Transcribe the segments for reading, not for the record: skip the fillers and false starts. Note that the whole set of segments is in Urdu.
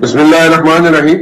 بسم اللہ الرحمن الرحیم.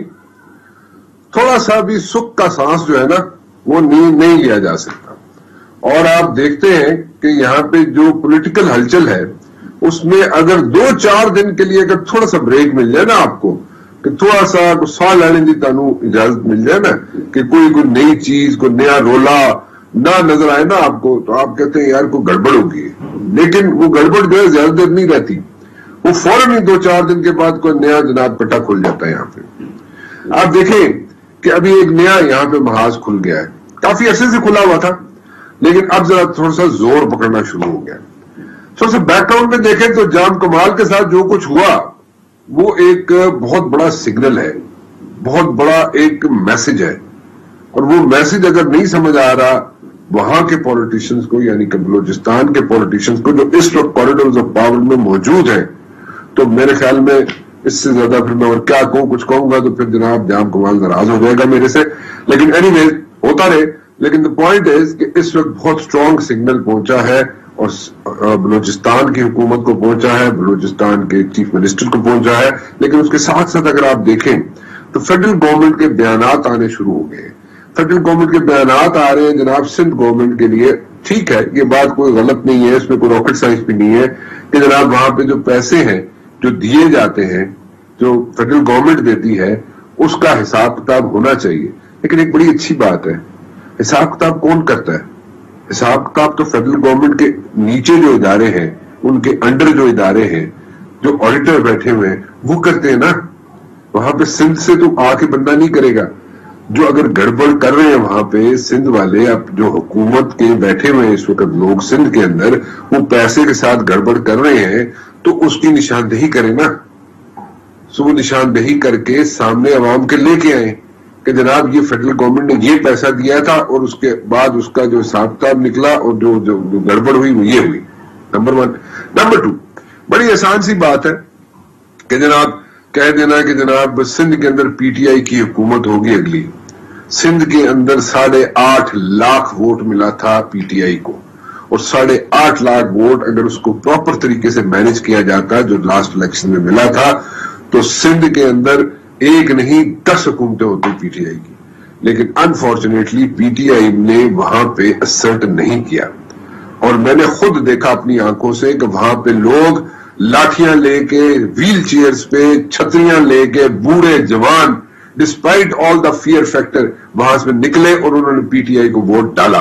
تھوڑا سا بھی سکھ کا سانس جو ہے نا وہ نہیں لیا جا سکتا. اور آپ دیکھتے ہیں کہ یہاں پہ جو پولیٹیکل ہلچل ہے اس میں اگر 2-4 دن کے لیے اگر تھوڑا سا بریک مل جائے نا آپ کو, کہ تھوڑا سا سا لینے کی تانوں اجازت مل جائے نا, کہ کوئی نئی چیز, کوئی نیا رولا نہ نظر آئے نا آپ کو, تو آپ کہتے ہیں یار کوئی گڑبڑ ہوگی. لیکن وہ گڑبڑ جو ہے زیادہ دیر نہیں رہتی, وہ فوراً ہی 2-4 دن کے بعد کوئی نیا جناب پٹا کھل جاتا ہے. یہاں پہ آپ دیکھیں کہ ابھی ایک نیا یہاں پہ محاذ کھل گیا ہے, کافی عرصے سے کھلا ہوا تھا لیکن اب ذرا تھوڑا سا زور پکڑنا شروع ہو گیا. تھوڑا سا بیک گراؤنڈ میں دیکھیں تو جام کمال کے ساتھ جو کچھ ہوا وہ ایک بہت بڑا سگنل ہے, بہت بڑا ایک میسج ہے. اور وہ میسج اگر نہیں سمجھ آ رہا وہاں کے پولیٹیشنز کو, یعنی کہ بلوچستان کے پولیٹیشنز کو جو اس وقت کوریڈورز آف پاور میں موجود ہیں, تو میرے خیال میں اس سے زیادہ پھر میں اور کیا کہوں, کچھ کہوں گا تو پھر جناب جام کمال ناراض ہو جائے گا میرے سے. لیکن اینی ویز ہوتا رہے. لیکن the point is کہ اس وقت بہت اسٹرانگ سگنل پہنچا ہے اور بلوچستان کی حکومت کو پہنچا ہے, بلوچستان کے چیف منسٹر کو پہنچا ہے. لیکن اس کے ساتھ ساتھ اگر آپ دیکھیں تو فیڈرل گورنمنٹ کے بیانات آنے شروع ہو گئے. فیڈرل گورنمنٹ کے بیانات آ رہے ہیں جناب سندھ گورنمنٹ کے لیے. ٹھیک ہے, یہ بات کوئی غلط نہیں ہے, اس میں کوئی راکٹ سائنس بھی نہیں ہے کہ جناب وہاں پہ جو پیسے ہیں جو دیے جاتے ہیں, جو فیڈرل گورنمنٹ دیتی ہے, اس کا حساب کتاب ہونا چاہیے. لیکن ایک بڑی اچھی بات ہے, حساب کتاب کون کرتا ہے؟ حساب کتاب تو فیڈرل گورنمنٹ کے نیچے جو ادارے ہیں, ان کے انڈر جو ادارے ہیں, جو آڈیٹر بیٹھے ہوئے ہیں, وہ کرتے ہیں نا. وہاں پہ سندھ سے تو آ کے بندہ نہیں کرے گا. جو اگر گڑبڑ کر رہے ہیں وہاں پہ سندھ والے, اب جو حکومت کے بیٹھے ہوئے ہیں اس وقت لوگ سندھ کے اندر, وہ پیسے کے ساتھ گڑبڑ کر رہے ہیں تو اس کی نشاندہی کریں نا. سو وہ نشاندہی کر کے سامنے عوام کے لے کے آئیں کہ جناب یہ فیڈرل گورنمنٹ نے یہ پیسہ دیا تھا اور اس کے بعد اس کا جو حساب کتاب نکلا اور جو گڑبڑ ہوئی وہ یہ ہوئی. نمبر 1. نمبر 2, بڑی آسان سی بات ہے کہ جناب کہہ دینا کہ جناب سندھ کے اندر پی ٹی آئی کی حکومت ہوگی اگلی. سندھ کے اندر 8.5 لاکھ ووٹ ملا تھا پی ٹی آئی کو, اور 8.5 لاکھ ووٹ اگر اس کو پراپر طریقے سے مینج کیا جاتا جو لاسٹ الیکشن میں ملا تھا, تو سندھ کے اندر ایک نہیں 10 حکومتیں ہوتی پی ٹی آئی کی. لیکن انفارچونیٹلی پی ٹی آئی نے وہاں پہ اسرٹ نہیں کیا, اور میں نے خود دیکھا اپنی آنکھوں سے کہ وہاں پہ لوگ لاٹھیاں لے کے, ویل چیئرز پہ چھتریاں لے کے, بوڑھے جوان, despite all the fear factor وہاں سے نکلے اور انہوں نے پی ٹی آئی کو ووٹ ڈالا.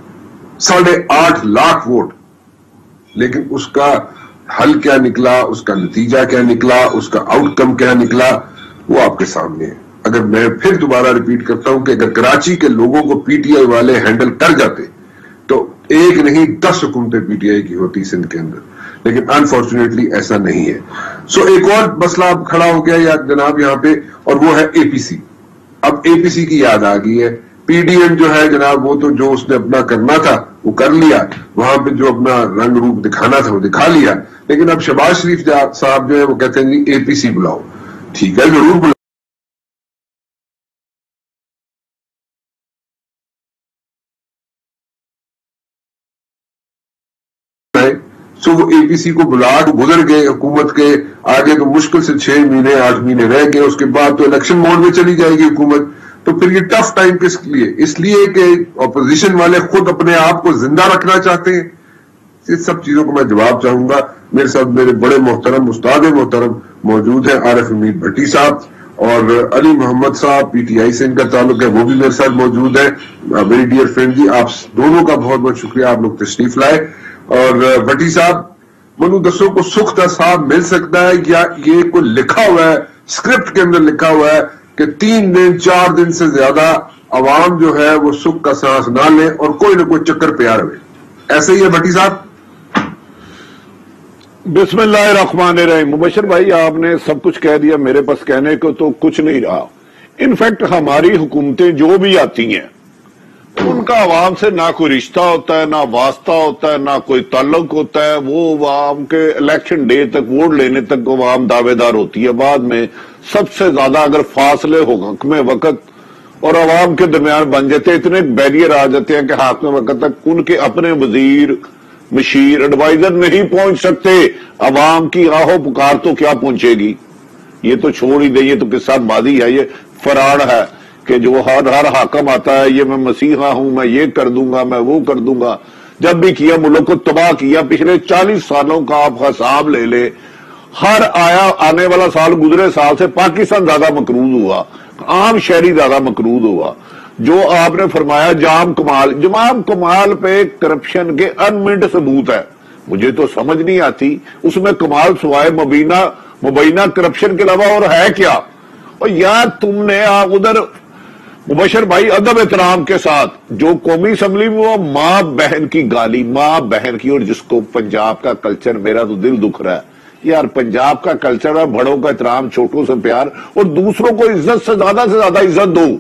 8.5 لاکھ ووٹ. لیکن اس کا حل کیا نکلا, اس کا نتیجہ کیا نکلا, اس کا آؤٹ کم کیا نکلا, وہ آپ کے سامنے ہے. اگر میں پھر دوبارہ ریپیٹ کرتا ہوں کہ اگر کراچی کے لوگوں کو پی ٹی آئی والے ہینڈل کر جاتے تو ایک نہیں 10 حکومتیں پی ٹی آئی کی ہوتی سندھ کے اندر. لیکن انفارچونیٹلی ایسا نہیں ہے. سو ایک اور مسئلہ اب کھڑا ہو گیا یا جناب یہاں پہ, اور وہ ہے اے پی سی. اب اے پی سی کی یاد آ گئی ہے. پی ڈی ایم جو ہے جناب وہ تو جو اس نے اپنا کرنا تھا وہ کر لیا, وہاں پہ جو اپنا رنگ روپ دکھانا تھا وہ دکھا لیا. لیکن اب شہباز شریف صاحب جو ہے وہ کہتے ہیں جی اے پی سی بلاؤ. ٹھیک ہے, ضرور بلاؤ. سو وہ اے پی سی کو بلا کے گزر گئے حکومت کے آگے, تو مشکل سے 6 مہینے 8 مہینے رہ گئے. اس کے بعد تو الیکشن موڈ میں چلی جائے گی حکومت. تو پھر یہ ٹف ٹائم کس لیے؟ اس لیے کہ اپوزیشن والے خود اپنے آپ کو زندہ رکھنا چاہتے ہیں. اس سب چیزوں کو میں جواب چاہوں گا. میرے ساتھ میرے بڑے محترم استاد محترم موجود ہیں, عارف امید بھٹی صاحب, اور علی محمد صاحب پی ٹی آئی سے ان کا تعلق ہے, وہ بھی میرے ساتھ موجود ہیں. ویری ڈیئر فرینڈ جی, آپ دونوں کا بہت بہت شکریہ, آپ لوگ تشریف لائے. اور بھٹی صاحب, منو دسو کو سکھ صاحب مل سکتا ہے یا یہ کوئی لکھا ہوا ہے اسکرپٹ کے اندر لکھا ہوا ہے کہ 3 دن 4 دن سے زیادہ عوام جو ہے وہ سکھ کا سانس نہ لے اور کوئی نہ کوئی چکر پہ آ رہے؟ ایسے ہی ہے بھٹی صاحب؟ بسم اللہ الرحمن الرحیم. مبشر بھائی, آپ نے سب کچھ کہہ دیا, میرے پاس کہنے کو تو کچھ نہیں رہا. انفیکٹ ہماری حکومتیں جو بھی آتی ہیں ان کا عوام سے نہ کوئی رشتہ ہوتا ہے, نہ واسطہ ہوتا ہے, نہ کوئی تعلق ہوتا ہے. وہ عوام کے الیکشن ڈے تک, ووٹ لینے تک عوام دعوے دار ہوتی ہے. بعد میں سب سے زیادہ اگر فاصلے ہو حکم وقت اور عوام کے درمیان بن جاتے ہیں, اتنے بیریئر آ جاتے ہیں کہ حاکم وقت تک ان کے اپنے وزیر, مشیر, ایڈوائزر نہیں پہنچ سکتے. عوام کی آہو پکار تو کیا پہنچے گی. یہ تو چھوڑ ہی دیں, یہ تو قصہ ماضی ہے, یہ فراڈ ہے کہ جو ہر حاکم آتا ہے یہ میں مسیحا ہوں, میں یہ کر دوں گا, میں وہ کر دوں گا. جب بھی کیا ملک کو تباہ کیا. پچھلے 40 سالوں کا آپ حساب لے لے, ہر آنے والا سال گزرے سال سے پاکستان زیادہ مقروض ہوا, عام شہری زیادہ مقروض ہوا. جو آپ نے فرمایا جام کمال پہ کرپشن کے انمنٹ ثبوت ہے, مجھے تو سمجھ نہیں آتی اس میں کمال سوائے مبینہ کرپشن کے علاوہ اور ہے کیا. اور یار تم نے ادھر مبشر بھائی ادب احترام کے ساتھ جو قومی اسمبلی میں وہ ماں بہن کی گالی, ماں بہن کی, اور جس کو پنجاب کا کلچر, میرا تو دل دکھ رہا ہے یار, پنجاب کا کلچر ہے بڑوں کا احترام, چھوٹوں سے پیار, اور دوسروں کو عزت سے زیادہ عزت دو.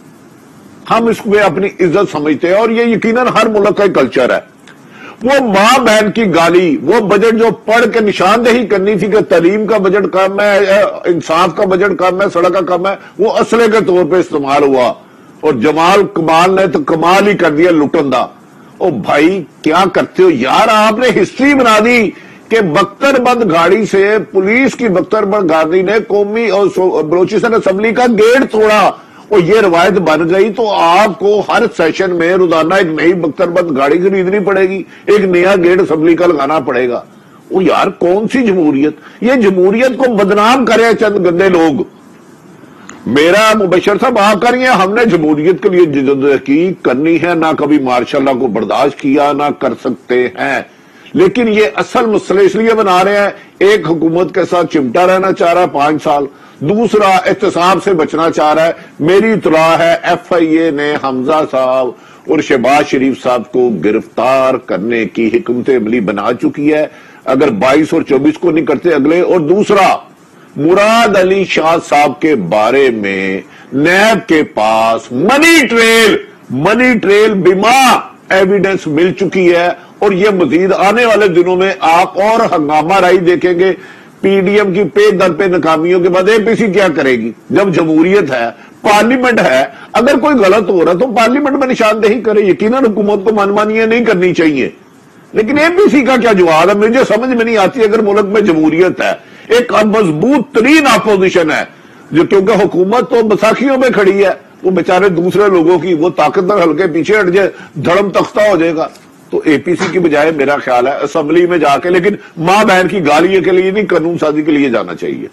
ہم اس میں اپنی عزت سمجھتے ہیں اور یہ یقیناً ہر ملک کا کلچر ہے. وہ ماں بہن کی گالی, وہ بجٹ جو پڑھ کے نشاندہی کرنی تھی کہ تعلیم کا بجٹ کم ہے, انصاف کا بجٹ کم ہے, سڑک کا کم ہے, وہ اسلحے کے طور پہ استعمال ہوا. اور جمال کمال نے تو کمال ہی کر دیا لٹندہ. او بھائی کیا کرتے ہو یار, آپ نے ہسٹری بنا دی کہ بختر بند گاڑی سے, پولیس کی بختر بند گاڑی نے قومی اور بلوچستان اسمبلی کا گیٹ توڑا, اور یہ روایت بن گئی. تو آپ کو ہر سیشن میں روزانہ ایک نئی بختر بند گاڑی خریدنی پڑے گی, ایک نیا گیٹ اسمبلی کا لگانا پڑے گا. وہ یار کون سی جمہوریت, یہ جمہوریت کو بدنام کرے چند گندے لوگ. میرا مبشر صاحب آپ کریے, ہم نے جمہوریت کے لیے جدوجہد کرنی ہے, نہ کبھی مارشاء اللہ کو برداشت کیا, نہ کر سکتے ہیں. لیکن یہ اصل مسئلہ اس لیے بنا رہے ہیں, ایک حکومت کے ساتھ چمٹا رہنا چاہ رہا ہے 5 سال, دوسرا احتساب سے بچنا چاہ رہا ہے. میری اطلاع ہے ایف آئی اے نے حمزہ صاحب اور شہباز شریف صاحب کو گرفتار کرنے کی حکمت عملی بنا چکی ہے, اگر 22 اور 24 کو نہیں کرتے اگلے. اور دوسرا مراد علی شاہ صاحب کے بارے میں نیب کے پاس منی ٹریل بما ایویڈنس مل چکی ہے, اور یہ مزید آنے والے دنوں میں آپ اور ہنگامہ رائی دیکھیں گے. پی ڈی ایم کی پے در پہ ناکامیوں کے بعد اے پی سی کیا کرے گی جب جمہوریت ہے, پارلیمنٹ ہے. اگر کوئی غلط ہو رہا تو پارلیمنٹ میں نشاندہی کرے, یقیناً حکومت کو منمانیاں نہیں کرنی چاہیے. لیکن اے پی سی کا کیا جواب ہے, مجھے سمجھ میں نہیں آتی. اگر ملک میں جمہوریت ہے, ایک مضبوط ترین اپوزیشن ہے, جو کیونکہ حکومت تو بساکھیوں میں کھڑی ہے, وہ بیچارے دوسرے لوگوں کی وہ طاقتور ہلکے پیچھے ہٹ جائے, دھڑم تختہ ہو جائے گا. تو اے پی سی کی بجائے میرا خیال ہے اسمبلی میں جا کے, لیکن ماں بہن کی گالی کے لیے نہیں, قانون سازی کے لیے جانا چاہیے.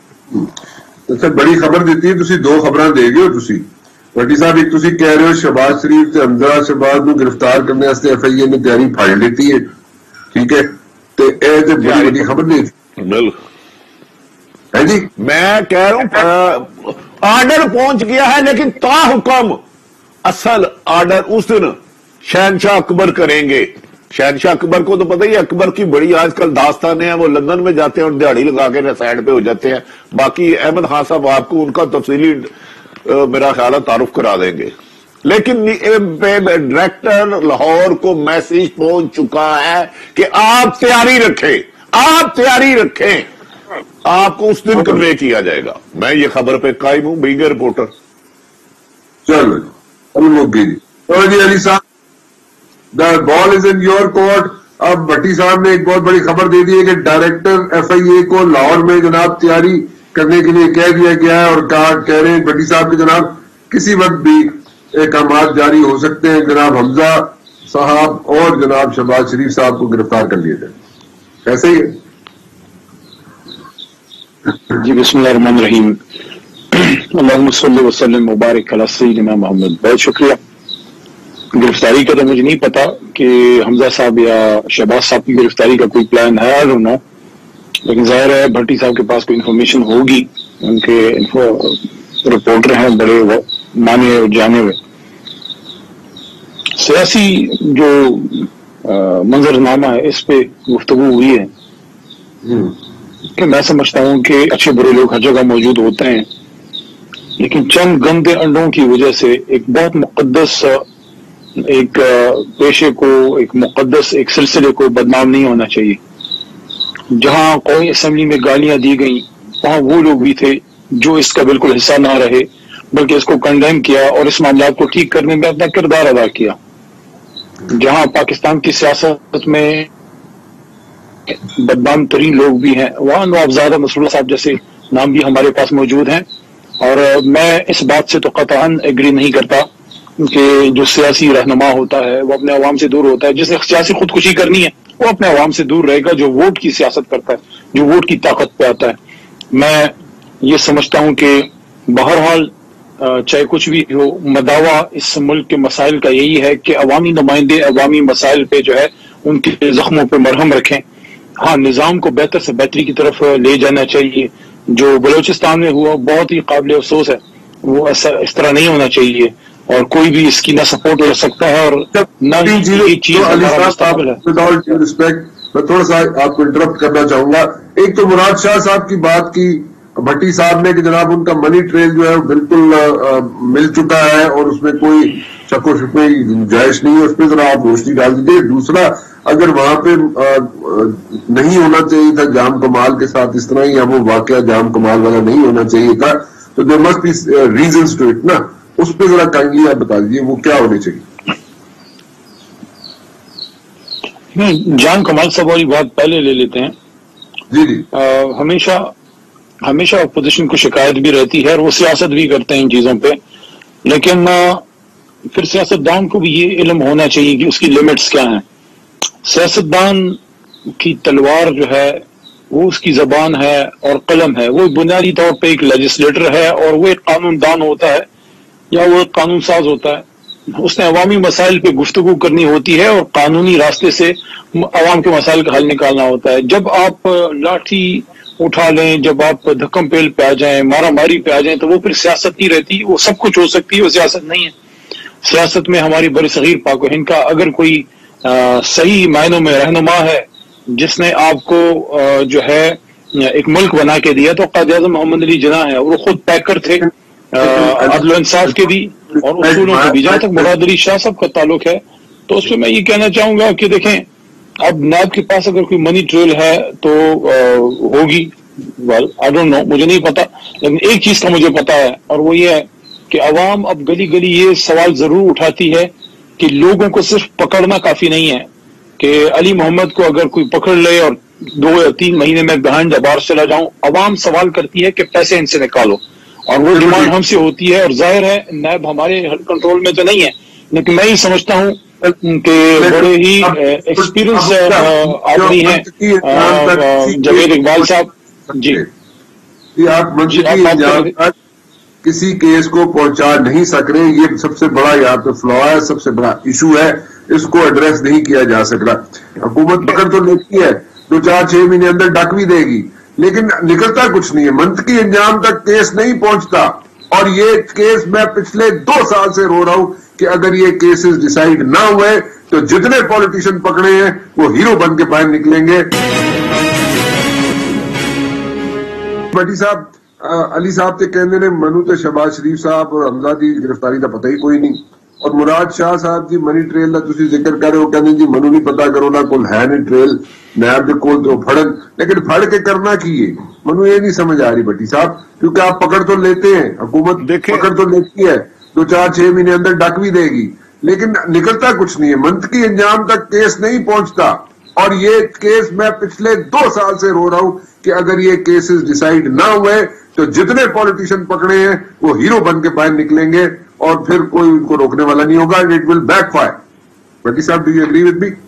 سر بڑی خبر دیتی ہے, تسی 2 خبراں دے گئے ہو. تسی بٹی صاحب ایک تسی کہہ رہے ہو شہباز شریف تے حمزہ شہباز نو گرفتار کرنے واسطے ایف آئی اے نے تیاری پھاڑ لیتی ہے, ٹھیک ہے, تے اے تے بڑی بڑی خبر دیتی ہے جی. میں کہہ رہا ہوں آرڈر پہنچ گیا ہے, لیکن تا حکم اصل آرڈر اس دن شہنشاہ اکبر کریں گے. شہنشاہ اکبر کو تو پتہ ہی, اکبر کی بڑی آج کل داستانیں ہیں, وہ لندن میں جاتے ہیں اور دیہڑی لگا کے سائڈ پہ ہو جاتے ہیں. باقی احمد خان صاحب آپ کو ان کا تفصیلی میرا خیال ہے تعارف کرا دیں گے. لیکن ڈائریکٹر لاہور کو میسج پہنچ چکا ہے کہ آپ تیاری رکھیں, آپ کو اس دن کنوے کیا جائے گا. میں یہ خبر پہ قائم ہوں, بینگ اے رپورٹر. چلو جی علی صاحب, دا بال از ان یور کورٹ. اب بھٹی صاحب نے ایک بہت بڑی خبر دے دی ہے کہ ڈائریکٹر ایف آئی اے کو لاہور میں جناب تیاری کرنے کے لیے کہہ دیا گیا ہے, اور کہہ رہے ہیں بھٹی صاحب کے جناب کسی وقت بھی احکامات جاری ہو سکتے ہیں, جناب حمزہ صاحب اور جناب شہباز شریف صاحب کو گرفتار کر لیا جائے. ایسے ہی ہے جی. بسم اللہ الرحمن الرحیم. اللہم صلی وسلم مبارک علی سیدنا محمد. بہت شکریہ. گرفتاری کا تو مجھے نہیں پتا کہ حمزہ صاحب یا شہباز صاحب کی گرفتاری کا کوئی پلان ہے, I don't know. لیکن ظاہر ہے بھٹی صاحب کے پاس کوئی انفارمیشن ہوگی, ان کے رپورٹر ہیں بڑے مانے اور جانے ہوئے. سیاسی جو منظرنامہ ہے اس پہ گفتگو ہوئی ہے کہ میں سمجھتا ہوں کہ اچھے برے لوگ ہر جگہ موجود ہوتے ہیں, لیکن چند گندے انڈوں کی وجہ سے ایک بہت مقدس ایک پیشے کو, ایک مقدس ایک سلسلے کو بدنام نہیں ہونا چاہیے. جہاں قومی اسمبلی میں گالیاں دی گئیں وہاں وہ لوگ بھی تھے جو اس کا بالکل حصہ نہ رہے, بلکہ اس کو کنڈیم کیا اور اس معاملات کو ٹھیک کرنے میں اپنا کردار ادا کیا. جہاں پاکستان کی سیاست میں بدنام ترین لوگ بھی ہیں, وہاں نواب زادہ نصر اللہ صاحب جیسے نام بھی ہمارے پاس موجود ہیں، اور میں اس بات سے تو قطعاً ایگری نہیں کرتا کہ جو سیاسی رہنما ہوتا ہے وہ اپنے عوام سے دور ہوتا ہے. جس نے سیاسی خودکشی کرنی ہے وہ اپنے عوام سے دور رہے گا، جو ووٹ کی سیاست کرتا ہے، جو ووٹ کی طاقت پہ آتا ہے. میں یہ سمجھتا ہوں کہ بہرحال چاہے کچھ بھی ہو، مداوا اس ملک کے مسائل کا یہی ہے کہ عوامی نمائندے عوامی مسائل پہ جو ہے ان کے زخموں پہ مرہم رکھیں. ہاں، نظام کو بہتر سے بہتری کی طرف لے جانا چاہیے. جو بلوچستان میں ہوا بہت ہی قابل افسوس ہے، وہ اس طرح نہیں ہونا چاہیے، اور کوئی بھی اس کی نہ سپورٹ کر سکتا ہے اور نہ یہ چیز ہمارا مستقبل ہے. میں تھوڑا سا آپ کو انٹرپٹ کرنا چاہوں گا. ایک تو مراد شاہ صاحب کی بات کی بھٹی صاحب نے کہ جناب ان کا منی ٹریل جو ہے بالکل مل چکا ہے اور اس میں کوئی شک و شبہ کی گنجائش نہیں ہے. اس پہ ذرا آپ روشنی ڈال دیجیے. دوسرا، اگر وہاں پہ نہیں ہونا چاہیے تھا جام کمال کے ساتھ اس طرح، یا وہ واقعہ جام کمال والا نہیں ہونا چاہیے تھا، تو there must be reasons to it نا. اس پہ ذرا کائنڈلی آپ بتا دیجیے وہ کیا ہونے چاہیے. جان کمال صاحب والی بات پہلے لے لیتے ہیں. جی ہمیشہ اپوزیشن کو شکایت بھی رہتی ہے اور وہ سیاست بھی کرتے ہیں ان چیزوں پہ، لیکن پھر سیاستدان کو بھی یہ علم ہونا چاہیے کہ اس کی لیمٹس کیا ہیں. سیاستدان کی تلوار جو ہے وہ اس کی زبان ہے اور قلم ہے. وہ بنیادی طور پہ ایک لیجسلیٹر ہے، اور وہ ایک قانون دان ہوتا ہے یا وہ ایک قانون ساز ہوتا ہے. اس نے عوامی مسائل پہ گفتگو کرنی ہوتی ہے اور قانونی راستے سے عوام کے مسائل کا حل نکالنا ہوتا ہے. جب آپ لاٹھی اٹھا لیں، جب آپ دھکم پیل پہ آ جائیں، مارا ماری پہ آ جائیں، تو وہ پھر سیاست نہیں رہتی. وہ سب کچھ ہو سکتی ہے، وہ سیاست نہیں ہے. سیاست میں ہماری برصغیر پاک و ہند کا اگر کوئی صحیح معنوں میں رہنما ہے جس نے آپ کو جو ہے ایک ملک بنا کے دیا، تو قائد اعظم محمد علی جناح ہے. وہ خود پیکر تھے عدل و انصاف کے بھی اور اصولوں کے بھی. جہاں تک مراد علی شاہ صاحب کا تعلق ہے تو اس پہ میں یہ کہنا چاہوں گا کہ دیکھیں، اب نیب کے پاس اگر کوئی منی ٹریل ہے تو ہوگی، آئی ڈونٹ نو، مجھے نہیں پتا، لیکن ایک چیز کا مجھے پتا ہے، اور وہ یہ ہے کہ عوام اب گلی گلی یہ سوال ضرور اٹھاتی ہے کہ لوگوں کو صرف پکڑنا کافی نہیں ہے. کہ علی محمد کو اگر کوئی پکڑ لے اور 2 یا 3 مہینے میں بہائنڈ دا بارز چلا جاؤں، عوام سوال کرتی ہے کہ پیسے ان سے نکالو، اور وہ ڈیمانڈ ہم سے ہوتی ہے. اور ظاہر ہے نیب ہمارے کنٹرول میں تو نہیں ہے، لیکن میں یہ سمجھتا ہوں کہ بڑے ہی ایکسپیرئنس آدمی ہیں جاوید اقبال صاحب. جی آپ کسی کیس کو پہنچا نہیں سک رہے. یہ سب سے بڑا یہاں پہ فلا ہے، سب سے بڑا ایشو ہے. اس کو ایڈریس نہیں کیا جا سک رہا. حکومت پکڑ تو لیتی ہے، 2-4-6 مہینے اندر ڈک بھی دے گی، لیکن نکلتا کچھ نہیں ہے. منطقی انجام تک کیس نہیں پہنچتا. اور یہ کیس میں پچھلے 2 سال سے رو رہا ہوں کہ اگر یہ کیسز ڈیسائیڈ نہ ہوئے تو جتنے پولیٹیشین پکڑے ہیں وہ ہیرو بن کے باہر نکلیں گے. بھٹی صاحب، علی صاحب تے کہندے نے منو تے شہباز شریف صاحب اور حمزہ دی گرفتاری دا پتہ ہی کوئی نہیں. اور مراد شاہ صاحب جی منی ٹریل دا تسی ذکر کر رہے ہو، کہندے جی منو نہیں پتا کرو نا کول ہے نہیں ٹریل، نیب دے کول تو پھڑن، لیکن پھڑ کے کرنا کی ہے منو یہ نہیں سمجھ آ رہی بھٹی صاحب. کیونکہ آپ پکڑ تو لیتے ہیں، حکومت پکڑ تو لیتی ہے، 2-4-6 مہینے اندر ڈک بھی دے گی، لیکن نکلتا کچھ نہیں ہے. منطقی انجام تک کیس نہیں پہنچتا. اور یہ کیس میں پچھلے 2 سال سے رو رہا ہوں کہ اگر یہ کیسز ڈیسائیڈ نہ ہوئے تو جتنے پولیٹیشین پکڑے ہیں وہ ہیرو بن کے باہر نکلیں گے، اور پھر کوئی ان کو روکنے والا نہیں ہوگا. It will backfire. Bhatti صاحب، do you agree with me?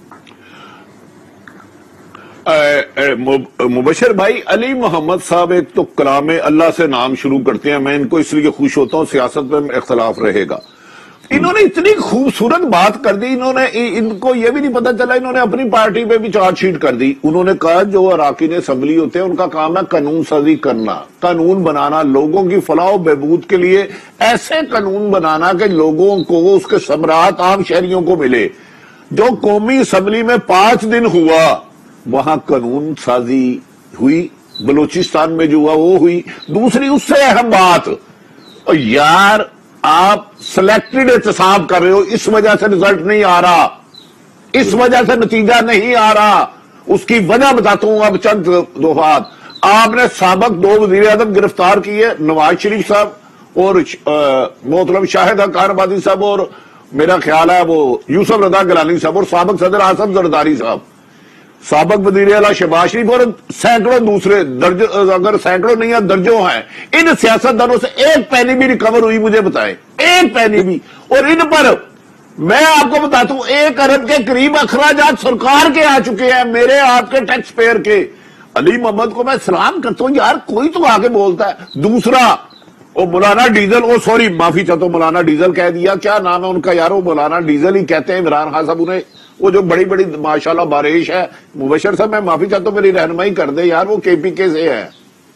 Mubashir بھائی، علی محمد صاحب ایک تو کلام اللہ سے نام شروع کرتے ہیں. میں ان کو اس لیے خوش ہوتا ہوں، سیاست میں اختلاف رہے گا. انہوں نے اتنی خوبصورت بات کر دی، ان کو یہ بھی نہیں پتا چلا، انہوں نے اپنی پارٹی پہ بھی چارج شیٹ کر دی. انہوں نے کہا جو اراکین اسمبلی ہوتے ہیں ان کا کام ہے قانون سازی کرنا، قانون بنانا، لوگوں کی فلاح و بہبود کے لیے ایسے قانون بنانا کہ لوگوں کو اس کے ثمرات عام شہریوں کو ملے. جو قومی اسمبلی میں 5 دن ہوا وہاں قانون سازی ہوئی، بلوچستان میں جو ہوا وہ ہوئی. دوسری اس سے اہم بات، یار آپ سلیکٹڈ احتساب کر رہے ہو، اس وجہ سے رزلٹ نہیں آ رہا، اس وجہ سے نتیجہ نہیں آ رہا. اس کی وجہ بتاتا ہوں اب چند دفعات. آپ نے سابق 2 وزیر اعظم گرفتار کیے، نواز شریف صاحب اور محترم شاہد حقان آبادی صاحب، اور میرا خیال ہے وہ یوسف رضا گیلانی صاحب، اور سابق صدر آصف زرداری صاحب. سابق وزیر اعلیٰ شہباز شریف اور سینکڑوں دوسرے اگر سینکڑوں نہیں ہیں درجوں ہیں، ان سیاستدانوں سے ایک پینی بھی ریکور ہوئی مجھے بتائیں، ایک پینی بھی؟ اور ان پر میں آپ کو بتاتا ہوں 1 ارب کے قریب اخراجات سرکار کے آ چکے ہیں، میرے آپ کے ٹیکس پیئر کے۔ علی محمد کو میں سلام کرتا ہوں، یار کوئی تو آگے بولتا ہے۔ دوسرا وہ مولانا ڈیزل، سوری معافی چاہتا ہوں، مولانا ڈیزل کہہ دیا، کیا نام ہے ان کا یار؟ وہ مولانا ڈیزل ہی کہتے ہیں، عمران خان صاحب انہیں، وہ جو بڑی بڑی ماشاءاللہ بارش ہے۔ مبشر صاحب میں معافی چاہتا ہوں، میری رہنمائی کر دے یار، وہ کے پی کے سے ہے۔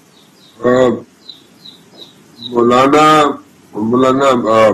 مولانا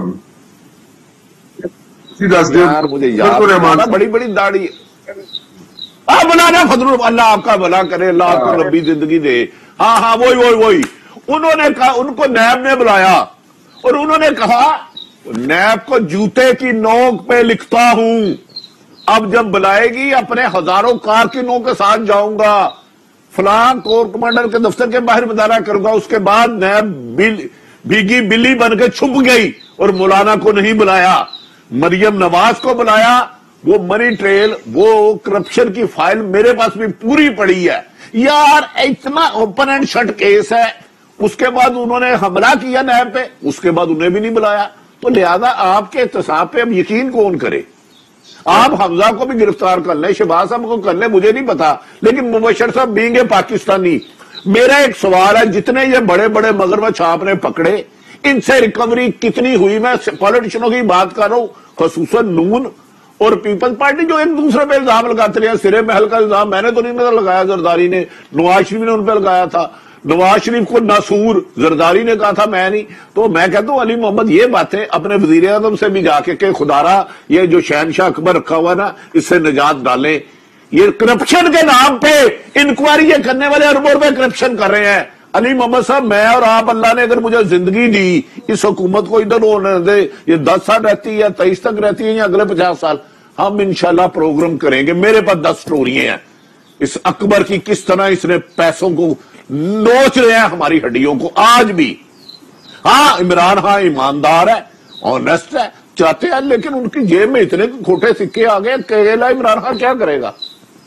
یار مجھے یاد بڑی بڑی داڑھی مولانا فضل، اللہ آپ کا بھلا کرے، اللہ آپ کو لمبی زندگی دے۔ ہاں وہی انہوں نے کہا، ان کو نیب نے بلایا اور انہوں نے کہا نیب کو جوتے کی نوک پہ لکھتا ہوں، اب جب بلائے گی اپنے ہزاروں کارکنوں کے ساتھ جاؤں گا، فلاں کور کمانڈر کے دفتر کے باہر مظاہرہ کروں گا۔ اس کے بعد نیب بھیگی بلی بن کے چھپ گئی اور مولانا کو نہیں بلایا، مریم نواز کو بلایا۔ وہ منی ٹریل، وہ کرپشن کی فائل میرے پاس بھی پوری پڑی ہے یار، اتنا اوپن اینڈ شٹ کیس ہے۔ اس کے بعد انہوں نے حملہ کیا نیب پہ، اس کے بعد انہیں بھی نہیں بلایا۔ تو لہذا آپ کے احتساب پہ اب یقین کون کرے؟ آپ حمزہ کو بھی گرفتار کر لیں، شہباز صاحب کو کر لیں، مجھے نہیں پتا، لیکن مبشر صاحب بینگ اے پاکستانی، میرا ایک سوال ہے، جتنے یہ بڑے بڑے مگرمچھ آپ نے پکڑے، ان سے ریکوری کتنی ہوئی؟ میں پالیٹیشنوں کی بات کر رہا ہوں، خصوصاً نون اور پیپلز پارٹی جو ایک دوسرے پہ الزام لگاتے رہے ہیں۔ سرے محل کا الزام میں نے تو نہیں لگایا، زرداری نے، نواز شریف نے ان پہ لگایا تھا، نواز شریف کو ناسور، زرداری نے کہا تھا میں نہیں۔ تو میں کہتا ہوں علی محمد یہ باتیں اپنے وزیر اعظم سے بھی جا کے کہ خدارا یہ جو شہنشاہ اکبر رکھا ہوا نا اس سے نجات ڈالیں۔ یہ کرپشن کے نام پہ انکوائری یہ کرنے والے اربوں روپے کرپشن کر رہے ہیں۔ علی محمد صاحب میں اور آپ، اللہ نے اگر مجھے زندگی دی، اس حکومت کو ادھر ہونے دے، یہ 10 سال رہتی ہے، 23 تک رہتی ہے یا اگلے 50 سال، ہم انشاءاللہ پروگرام کریں گے۔ میرے پاس 10 سٹوریاں ہیں اس اکبر کی، کس طرح اس نے پیسوں کو نوچ رہے ہیں ہماری ہڈیوں کو آج بھی۔ ہاں عمران خان ایماندار ہے، آنےسٹ ہے، چاہتے ہیں، لیکن ان کی جیب میں اتنے کھوٹے سکے آ گئے، اکیلا عمران خان کیا کرے گا؟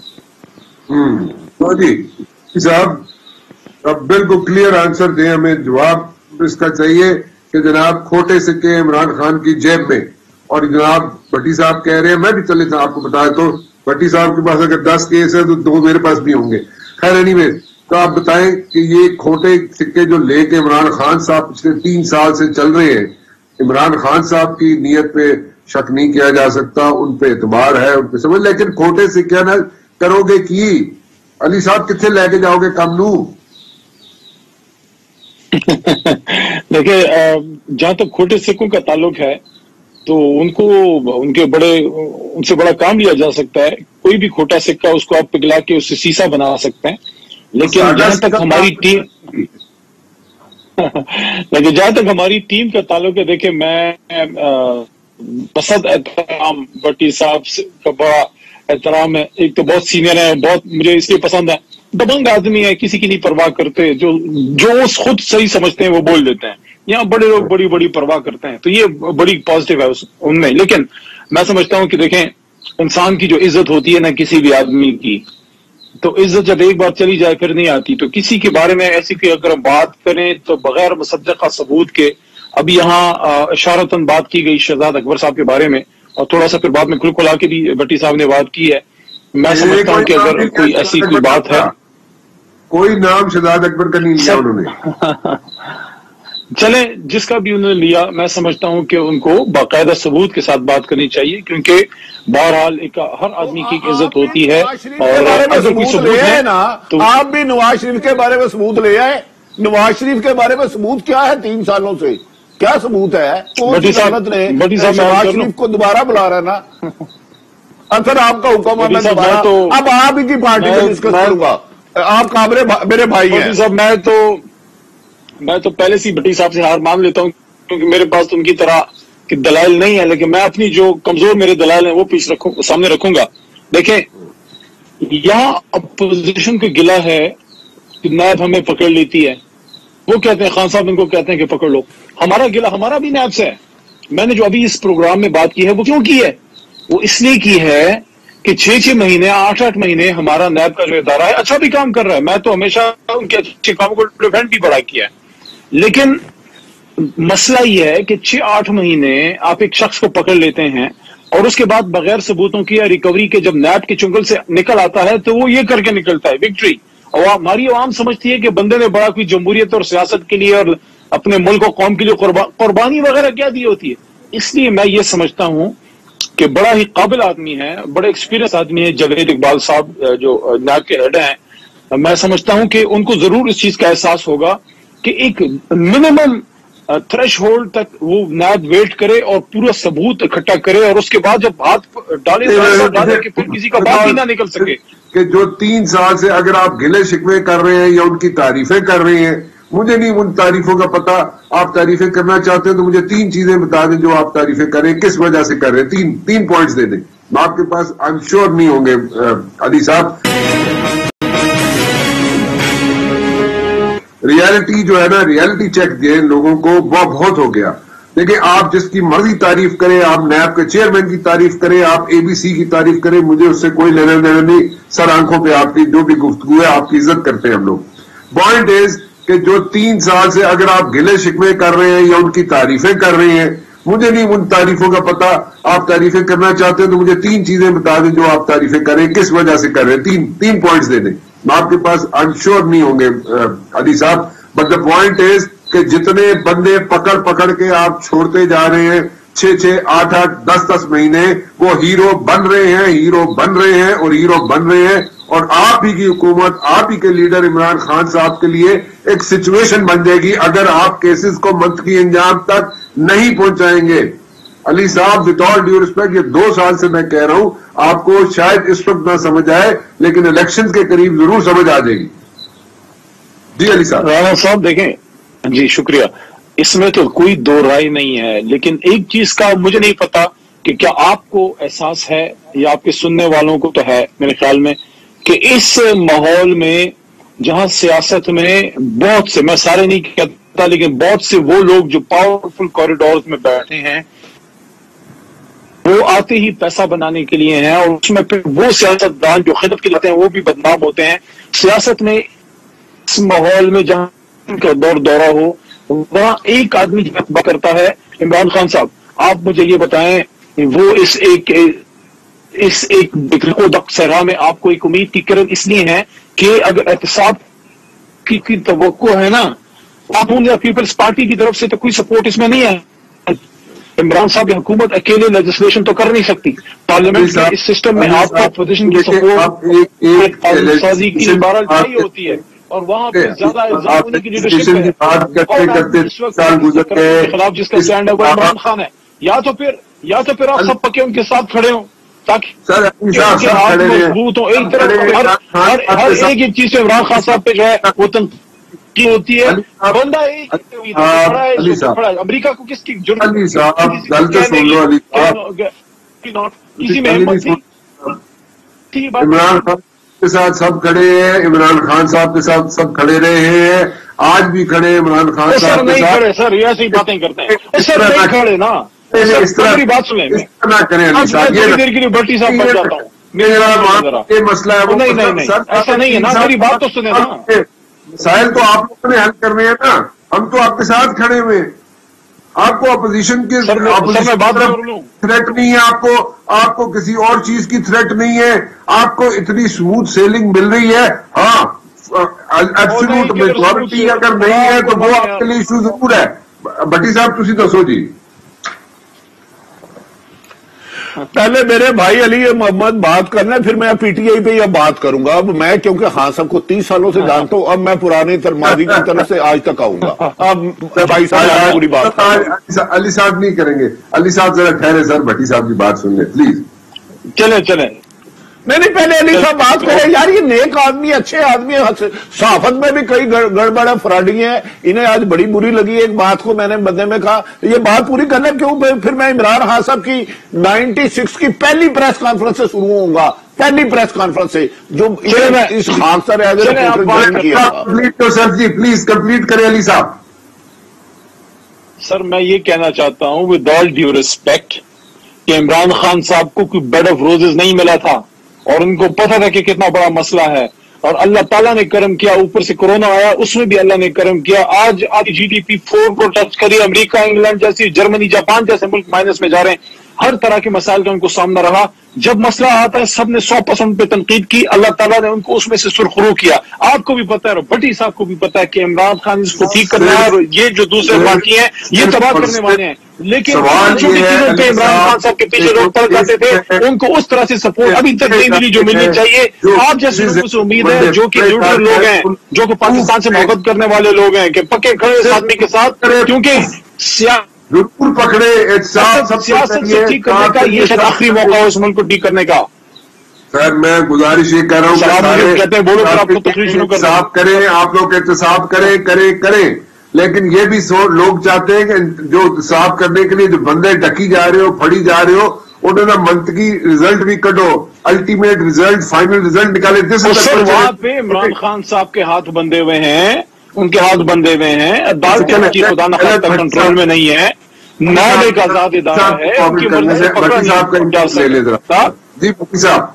جی صاحب اب بالکل کلیئر آنسر دیں، ہمیں جواب اس کا چاہیے کہ جناب کھوٹے سکے عمران خان کی جیب میں، اور جناب بھٹی صاحب کہہ رہے ہیں، میں بھی چلے تھا آپ کو بتایا تو بھٹی صاحب کے پاس اگر 10 کیس ہے تو 2 میرے پاس بھی ہوں گے۔ خیر اینی وے، تو آپ بتائیں کہ یہ کھوٹے سکے جو لے کے عمران خان صاحب پچھلے 3 سال سے چل رہے ہیں، عمران خان صاحب کی نیت پہ شک نہیں کیا جا سکتا، ان پہ اعتبار ہے، ان پہ سمجھ، لیکن کھوٹے سکے نہ کرو گے کی علی صاحب کتنے لے کے جاؤ گے کم نو؟ دیکھیں جہاں تک کھوٹے سکوں کا تعلق ہے تو ان کو ان سے بڑا کام لیا جا سکتا ہے۔ کوئی بھی کھوٹا سکہ اس کو آپ پگھلا کے اس سے سیسا بنا سکتے ہیں، لیکن جہاں تک ہماری ٹیم کا تعلق ہے، دیکھیں میں بسط احترام بھٹی صاحب کا بڑا احترام ہے، ایک تو بہت سینئر ہے، بہت مجھے اس لیے پسند ہے، دبنگ آدمی ہے، کسی کی نہیں پرواہ کرتے، جو خود صحیح سمجھتے ہیں وہ بول دیتے ہیں۔ یہاں بڑے لوگ بڑی بڑی پرواہ کرتے ہیں، تو یہ بڑی پازیٹیو ہے ان میں۔ لیکن میں سمجھتا ہوں کہ دیکھیں انسان کی جو عزت ہوتی ہے نا کسی بھی آدمی کی، تو عزت جب ایک بار چلی جائے پھر نہیں آتی۔ تو کسی کے بارے میں ایسی کوئی اگر ہم بات کریں تو بغیر مصدقہ ثبوت کے، اب یہاں اشارتاً بات کی گئی شہزاد اکبر صاحب کے بارے میں، اور تھوڑا سا پھر بعد میں کھل کھلا کے بھی بھٹی صاحب نے بات کی ہے۔ میں سمجھتا ہوں کہ اگر کوئی ایسی کوئی بات ہے، کوئی نام شہزاد اکبر کا نہیں لیا انہوں نے، چلیں جس کا بھی انہوں نے لیا، میں سمجھتا ہوں کہ ان کو باقاعدہ ثبوت کے ساتھ بات کرنی چاہیے، کیونکہ بہرحال ہر آدمی کی عزت ہوتی ہے، اور اگر کوئی ثبوت ہے نا تو آپ بھی نواز شریف کے بارے میں ثبوت لے آئے۔ نواز شریف کے بارے میں ثبوت کیا ہے؟ 3 سالوں سے کیا ثبوت ہے؟ بھٹی صاحب نواز شریف کو دوبارہ بلا رہا ہے نا، اکثر آپ کا حکم ہے، اب آپ ہی کی پارٹی میں ڈسکس کروں گا، آپ کا میرے بھائی ہیں صاحب۔ میں تو پہلے سے بھٹی صاحب سے ہار مان لیتا ہوں، کیونکہ میرے پاس تو ان کی طرح کی دلائل نہیں ہے، لیکن میں اپنی جو کمزور میرے دلائل ہیں وہ سامنے رکھوں گا۔ دیکھیں یہاں اپوزیشن کو گلا ہے کہ نیب ہمیں پکڑ لیتی ہے، وہ کہتے ہیں خان صاحب ان کو کہتے ہیں کہ پکڑ لو، ہمارا گلا ہمارا بھی نیب سے ہے۔ میں نے جو ابھی اس پروگرام میں بات کی ہے وہ کیوں کی ہے؟ وہ اس لیے کی ہے کہ 6 مہینے 8 مہینے ہمارا نیب کا جو ادارہ ہے اچھا بھی کام کر رہا ہے. میں تو ہمیشہ ان کے اچھے کاموں کو ڈیفینڈ بھی بڑا کیا ہے، لیکن مسئلہ یہ ہے کہ 6-8 مہینے آپ ایک شخص کو پکڑ لیتے ہیں اور اس کے بعد بغیر ثبوتوں کی یا ریکوری کے جب نیب کے چنگل سے نکل آتا ہے تو وہ یہ کر کے نکلتا ہے وکٹری. اور ہماری عوام سمجھتی ہے کہ بندے نے بڑا کوئی جمہوریت اور سیاست کے لیے اور اپنے ملک و قوم کے لیے قربانی وغیرہ کیا دی ہوتی ہے. اس لیے میں یہ سمجھتا ہوں کہ بڑا ہی قابل آدمی ہے، بڑے ایکسپیرینس آدمی ہے جاوید اقبال صاحب جو نیب کے ہیڈ ہیں. میں سمجھتا ہوں کہ ان کو ضرور اس چیز کا احساس ہوگا کہ ایک منیمم تھریش ہولڈ تک وہ نیب ویٹ کرے اور پورا ثبوت اکٹھا کرے اور اس کے بعد جب ہاتھ ڈالے کہ پھر کسی کا بات ہی نہ نکل سکے. کہ جو 3 سال سے اگر آپ گلے شکوے کر رہے ہیں یا ان کی تعریفیں کر رہے ہیں، مجھے نہیں ان تعریفوں کا پتا. آپ تعریفیں کرنا چاہتے ہیں تو مجھے 3 چیزیں بتا دیں جو آپ تعریفیں کریں، کس وجہ سے کر رہے ہیں. 3 پوائنٹس دے دیں. آپ کے پاس آئی ایم شیور نہیں ہوں گے علی صاحب. ریالٹی جو ہے نا، ریالٹی چیک دیں لوگوں کو، وہ بہت ہو گیا. دیکھیں آپ جس کی مرضی تعریف کریں، آپ نیب کے چیئرمین کی تعریف کریں، آپ اے بی سی کی تعریف کریں، مجھے اس سے کوئی لینا دینا نہیں. سر آنکھوں پہ آپ کی جو بھی گفتگو ہے آپ کی عزت کرتے ہیں ہم لوگ. پوائنٹ از کہ جو 3 سال سے اگر آپ گلے شکوے کر رہے ہیں یا ان کی تعریفیں کر رہے ہیں، مجھے نہیں ان تعریفوں کا پتا. آپ تعریفیں کرنا چاہتے ہیں تو مجھے 3 چیزیں بتا دیں جو آپ تعریفیں کریں، کس وجہ سے کر رہے ہیں. 3 پوائنٹس دے دیں. آپ کے پاس آئی ایم شیور نہیں ہوں گے علی صاحب. بٹ دا پوائنٹ از کہ جتنے بندے پکڑ کے آپ چھوڑتے جا رہے ہیں 6 8 10 مہینے، وہ ہیرو بن رہے ہیں اور ہیرو بن رہے ہیں. اور آپ ہی کی حکومت، آپ ہی کے لیڈر عمران خان صاحب کے لیے ایک سچویشن بن جائے گی اگر آپ کیسز کو منطقی انجام تک نہیں پہنچائیں گے. علی صاحب وتھ آل ڈیو ریسپیکٹ، یہ 2 سال سے میں کہہ رہا ہوں، آپ کو شاید اس وقت نہ سمجھ آئے لیکن الیکشن کے قریب ضرور سمجھ آ جائے گی. جی علی صاحب. رانا صاحب دیکھیں، جی شکریہ. اس میں تو کوئی 2 رائے نہیں ہے، لیکن ایک چیز کا مجھے نہیں پتا کہ کیا آپ کو احساس ہے یا آپ کے سننے والوں کو تو ہے میرے خیال میں، کہ اس ماحول میں جہاں سیاست میں بہت سے، میں سارے نہیں کہتا لیکن بہت سے وہ لوگ جو پاورفل کوریڈورز میں بیٹھے ہیں وہ آتے ہی پیسہ بنانے کے لیے ہیں، اور اس میں پھر وہ سیاستدان جو خدمت کے لیے آتے ہیں وہ بھی بدنام ہوتے ہیں. سیاست میں اس ماحول میں جہاں کا دورہ ہو وہاں ایک آدمی بات کرتا ہے. عمران خان صاحب آپ مجھے یہ بتائیں، وہ اس ایک صحرا میں آپ کو ایک امید کی کرن اس لیے ہے کہ اگر احتساب کی توقع ہے نا آپ یا پیپلز پارٹی کی طرف سے تو کوئی سپورٹ اس میں نہیں ہے. عمران صاحب یہ حکومت اکیلے لیجسلیشن تو کر نہیں سکتی. پارلیمنٹ کے اس سسٹم میں آپ کو اپوزیشن کی سپورٹ قانون سازی کی عبارت چاہیے ہوتی ہے، اور وہاں پہ زیادہ الزام ہونے کی لیڈرشپ ہے. اس وقت کے خلاف جس کا اسٹینڈ ہے وہ عمران خان ہے. یا تو پھر آپ سب پکے ان کے ساتھ کھڑے ہوں تاکہ مضبوط ہو. ایک طرف ہر ایک چیز سے عمران خان صاحب پہ جو ہے وہ تنقید ہوتی ہے. بندہ امریکہ کو کس کی ضرورت کسی میں ہمت تھی. عمران خان کے ساتھ سب کھڑے ہیں، عمران خان صاحب کے ساتھ سب کھڑے رہے ہیں، آج بھی کھڑے عمران خان صاحب کے ساتھ. سر ایسی باتیں کرتے ہیں سر، نہیں کھڑے نا. بات سنیں نہ کریں دیر کے لیے بلٹی صاحب بن جاتا ہوں. یہ مسئلہ ہے نہیں ایسا نہیں ہے نا، میری بات تو سنیں نا. مسائل تو آپ لوگوں نے حل کرنے ہیں نا، ہم تو آپ کے ساتھ کھڑے ہوئے ہیں. آپ کو اپوزیشن کی تھریٹ نہیں ہے، آپ کو کسی اور چیز کی تھریٹ نہیں ہے، آپ کو اتنی سموتھ سیلنگ مل رہی ہے. ہاں ایبسولوٹ میجورٹی اگر نہیں ہے تو وہ آپ کے لیے ایشو ضرور ہے. بٹی صاحب تسی دسو جی. پہلے میرے بھائی علی محمد بات کرنا ہے، پھر میں پی ٹی آئی پہ یہ بات کروں گا. اب میں کیونکہ خان صاحب کو 30 سالوں سے جانتا ہوں، اب میں پرانے ماضی کی طرف سے آج تک آؤں گا. اب بھائی صاحب پوری بات علی صاحب نہیں کریں گے. علی صاحب ذرا ٹھہرے سر، بھٹی صاحب کی بات سن لیں پلیز. چلیں نہیں پہلے علی صاحب بات کریں. یار یہ نیک آدمی، اچھے آدمی، صحافت میں بھی کئی گڑبڑ فراڈی ہیں. انہیں آج بڑی بری لگی ایک بات کو میں نے بدلے میں کہا یہ بات پوری کرنا کیوں. پھر میں عمران خان صاحب کی 96 کی پہلی پریس کانفرنس سے شروع ہوں گا، پہلی پریس کانفرنس سے جو اس حادثہ جی پلیز کمپلیٹ کریں علی صاحب. سر میں یہ کہنا چاہتا ہوں ود آل ڈیو ریسپیکٹ کہ عمران خان صاحب کو کوئی بیڈ آف روزز نہیں ملا تھا. اور ان کو پتا تھا کہ کتنا بڑا مسئلہ ہے، اور اللہ تعالیٰ نے کرم کیا، اوپر سے کورونا آیا، اس میں بھی اللہ نے کرم کیا. آج آدھی جی ڈی پی 4 کو ٹچ کری. امریکہ، انگلینڈ جیسی، جرمنی، جاپان جیسے ملک مائنس میں جا رہے ہیں. ہر طرح کے مسائل کا ان کو سامنا رہا. جب مسئلہ آتا ہے سب نے 100% پہ تنقید کی، اللہ تعالیٰ نے ان کو اس میں سے سرخرو کیا. آپ کو بھی پتا ہے اور بھٹی صاحب کو بھی پتا ہے کہ عمران خان اس کو ٹھیک کرنا ہے، اور یہ جو دوسرے باقی ہیں یہ تباہ کرنے والے ہیں. لیکن چھوٹی چیزوں پہ عمران خان صاحب کے پیچھے لوگ پڑ جاتے تھے، ان کو اس طرح سے سپورٹ ابھی تک نہیں ملی جو ملنی چاہیے. آپ جیسے لوگوں سے امید ہے جو کہ نیوٹرل لوگ ہیں، جو کہ پاکستان سے محبت کرنے والے لوگ ہیں، کہ پکے کھڑے اس آدمی کے ساتھ، کیونکہ بالکل پکڑے سیاست سے ٹھیک کرنے کا یہ شاید آخری موقع ہو اس ملک کو ٹھیک کرنے کا. سر میں گزارش یہ کر رہا ہوں کہتے ہیں بولو آپ کو تقریر شروع کریں، احتساب کریں، آپ لوگ احتساب کریں، لیکن یہ بھی لوگ چاہتے ہیں کہ جو احتساب کرنے کے لیے جو بندے ڈکی جا رہے ہو، پھڑی جا رہے ہو، انہوں نے منطقی رزلٹ بھی کڈو، الٹیمیٹ رزلٹ، فائنل رزلٹ نکالے. وہاں پہ عمران خان صاحب کے ہاتھ بندھے ہوئے ہیں، ان کے ہاتھ بندھے ہوئے ہیں، عدالت کی خدا نخواستہ کنٹرول میں نہیں ہے، نہ ایک آزاد ادارہ ہے. جی بکی صاحب.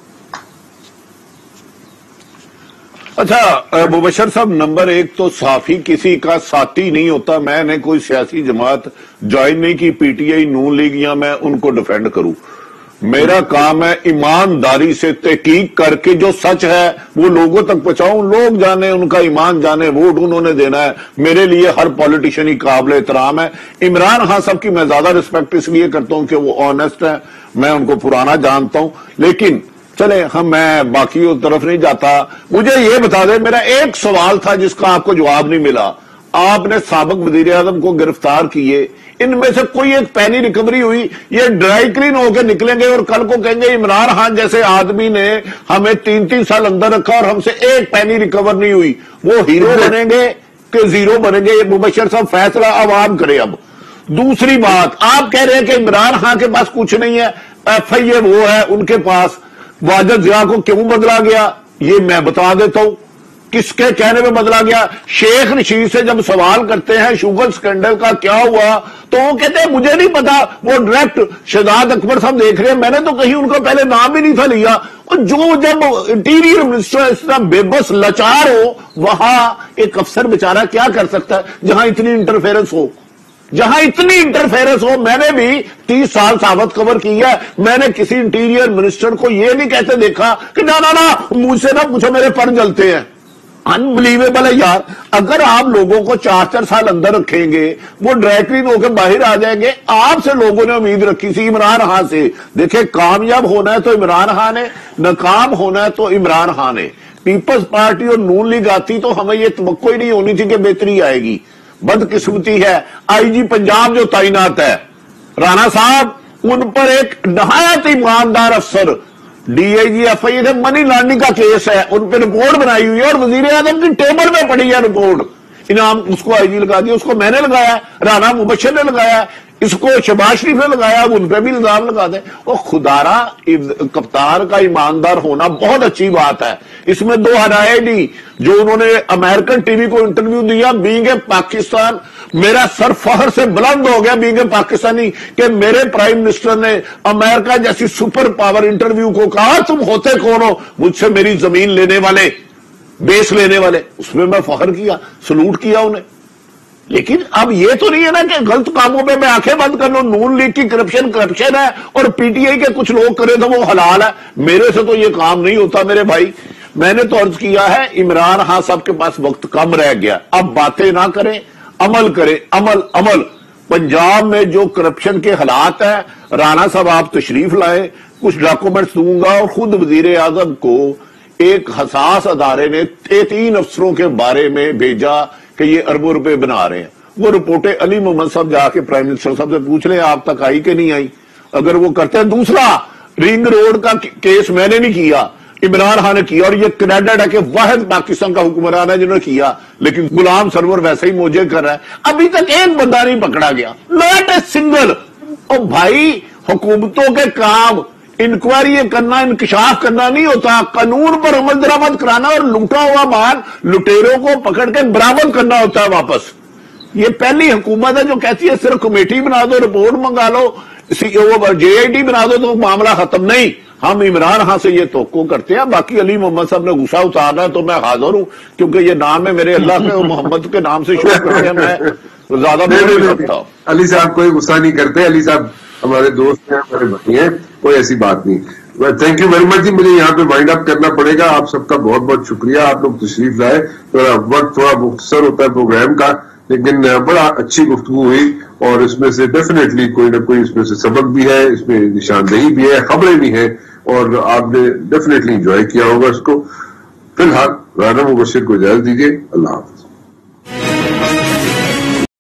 اچھا مبشر صاحب، نمبر 1 تو صحافی کسی کا ساتھی نہیں ہوتا. میں نے کوئی سیاسی جماعت جوائن نہیں کی، P T I, known league, یا میں ان کو ڈیفینڈ کروں. میرا کام ہے ایمانداری سے تحقیق کر کے جو سچ ہے وہ لوگوں تک پہنچاؤں. لوگ جانے، ان کا ایمان جانے، ووٹ انہوں نے دینا ہے. میرے لیے ہر پولیٹیشین ہی قابل احترام ہے. عمران خان صاحب کی میں زیادہ ریسپیکٹ اس لیے کرتا ہوں کہ وہ آنےسٹ ہیں، میں ان کو پرانا جانتا ہوں. لیکن چلے میں باقی طرف نہیں جاتا. مجھے یہ بتا دیں، میرا ایک سوال تھا جس کا آپ کو جواب نہیں ملا. آپ نے سابق وزیر اعظم کو گرفتار کیے، ان میں سے کوئی ایک پینی ریکوری ہوئی؟ یہ ڈرائی کلین ہو کے نکلیں گے اور کل کو کہیں گے عمران خان جیسے آدمی نے ہمیں 3 سال اندر رکھا اور ہم سے ایک پینی ریکور نہیں ہوئی. وہ ہیرو بنیں گے کہ زیرو بنیں گے؟ یہ مبشر صاحب فیصلہ عوام کرے. اب دوسری بات، آپ کہہ رہے ہیں کہ عمران خان کے پاس کچھ نہیں ہے، ایف آئی اے وہ ہے ان کے پاس. واجد ضیاء کو کیوں بدلا گیا یہ میں بتا دیتا ہوں، کس کے کہنے میں بدلا گیا. شیخ رشید سے جب سوال کرتے ہیں شوگر سکینڈل کا کیا ہوا تو وہ کہتے ہیں مجھے نہیں پتا، وہ ڈائریکٹ شہزاد اکبر صاحب دیکھ رہے ہیں، میں نے تو کہیں ان کو پہلے نام بھی نہیں تھا لیا. اور جو جب انٹیریئر منسٹر اس طرح بے بس لاچار ہو، وہاں ایک افسر بیچارہ کیا کر سکتا ہے جہاں اتنی انٹرفیرنس ہو، جہاں اتنی انٹرفیرنس ہو. میں نے بھی 30 سال ثابت کور کی ہے، میں نے کسی انٹیریئر منسٹر کو یہ نہیں کہتے دیکھا کہ نا مجھ سے نہ پوچھو میرے پر جلتے ہیں. انبلیویبل ہے یار. اگر آپ لوگوں کو 4 سال اندر رکھیں گے، وہ ڈرائی کلین ہو کے باہر آ جائیں گے. آپ سے لوگوں نے امید رکھی تھی عمران خان سے. دیکھیں کامیاب ہونا ہے تو عمران خان ہے، ناکام ہونا ہے تو عمران خان ہے. پیپلز پارٹی اور نون لیگ آتی تو ہمیں یہ توقع ہی نہیں ہونی تھی کہ بہتری آئے گی. بدقسمتی ہے آئی جی پنجاب جو تعینات ہے رانا صاحب، ان پر ایک نہایت ایماندار افسر D I G F I A money laundering کا کیس ہے، ان پہ رپورٹ بنائی ہوئی ہے اور وزیر اعظم کی ٹیبل میں پڑی ہے رپورٹ. انعام اس کو آئی جی لگا دیا، اس کو میں نے لگایا، رانا مبشر نے لگایا، اس کو شہباز شریف نے لگایا، ان پہ بھی الزام لگا دیں. اور خدارا کپتان کا ایماندار ہونا بہت اچھی بات ہے، اس میں دو ہرائے نہیں. جو انہوں نے امریکن ٹی وی کو انٹرویو دیا، بینگ اے پاکستان، میرا سر فخر سے بلند ہو گیا بینگ اے پاکستانی کہ میرے پرائم منسٹر نے امریکہ جیسی سپر پاور انٹرویو کو کہا تم ہوتے کون ہو؟ مجھ سے میری زمین لینے والے، بیس لینے والے. اس میں میں فخر کیا، سلوٹ کیا انہیں. لیکن اب یہ تو نہیں ہے نا کہ غلط کاموں پہ میں آنکھیں بند کر لوں. نون لیگ کی کرپشن ہے اور پی ٹی آئی کے کچھ لوگ کرے تو وہ حلال ہے. میرے سے تو یہ کام نہیں ہوتا میرے بھائی. میں نے تو عرض کیا ہے عمران خان صاحب کے پاس وقت کم رہ گیا، اب باتیں نہ کریں، عمل کریں. عمل. پنجاب میں جو کرپشن کے حالات ہیں، رانا صاحب آپ تشریف لائیں، کچھ ڈاکومنٹس دوں گا. اور خود وزیر اعظم کو ایک حساس ادارے نے 3 افسروں کے بارے میں بھیجا کہ یہ اربوں روپے بنا رہے ہیں. وہ رپورٹیں علی محمد صاحب جا کے پرائم منسٹر صاحب سے پوچھ لیں آپ تک آئی کہ نہیں آئی، اگر وہ کرتے ہیں. دوسرا، رنگ روڈ کا کیس میں نے نہیں کیا، عمران خان نے کیا، اور یہ کریڈٹ ہے کہ واحد پاکستان کا حکمران ہے جنہوں نے کیا. لیکن غلام سرور ویسے ہی موجے کر رہا ہے. ابھی تک ایک بندہ نہیں پکڑا گیا، ناٹ اے سنگل. اور بھائی حکومتوں کے کام انکوائری کرنا، انکشاف کرنا نہیں ہوتا، قانون پر عمل درآمد کرانا اور لوٹا ہوا مال لٹیروں کو پکڑ کے برآمد کرنا ہوتا ہے واپس. یہ پہلی حکومت ہے جو کہتی ہے صرف کمیٹی بنا دو، رپورٹ منگا لو، جے آئی ٹی بنا دو تو معاملہ ختم. نہیں، ہم عمران خان سے یہ توقع کرتے ہیں. باقی علی محمد صاحب نے غصہ اتارنا ہے تو میں حاضر ہوں, کیونکہ یہ نام ہے میرے اللہ کے اور محمد کے نام سے شروع کرتے ہیں, میں زیادہ نہیں سکتا. علی صاحب کوئی غصہ نہیں کرتے, علی صاحب ہمارے دوست ہیں, ہمارے بھائی ہیں, کوئی ایسی بات نہیں. تھینک یو ویری مچ جی. مجھے یہاں پہ وائنڈ اپ کرنا پڑے گا. آپ سب کا بہت بہت شکریہ, آپ لوگ تشریف لائے. وقت تھوڑا مختصر ہوتا ہے پروگرام کا, لیکن بڑا اچھی گفتگو ہوئی, اور اس میں سے ڈیفینیٹلی کوئی نہ کوئی اس میں سے سبق بھی ہے, اس میں نشاندہی بھی ہے, خبریں بھی ہیں, اور آپ نے ڈیفینیٹلی انجوائے کیا ہوگا اس کو. فی الحال رانا مبشر کو اجازت دیجیے. اللہ حافظ.